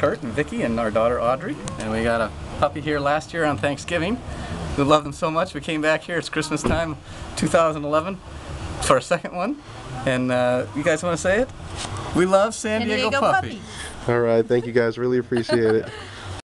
Kurt and Vicky and our daughter Audrey. And we got a puppy here last year on Thanksgiving. We love them so much. We came back here. It's Christmas time, 2011, for a second one. And you guys want to say it? We love San Diego Puppy. All right, thank you guys. Really appreciate it.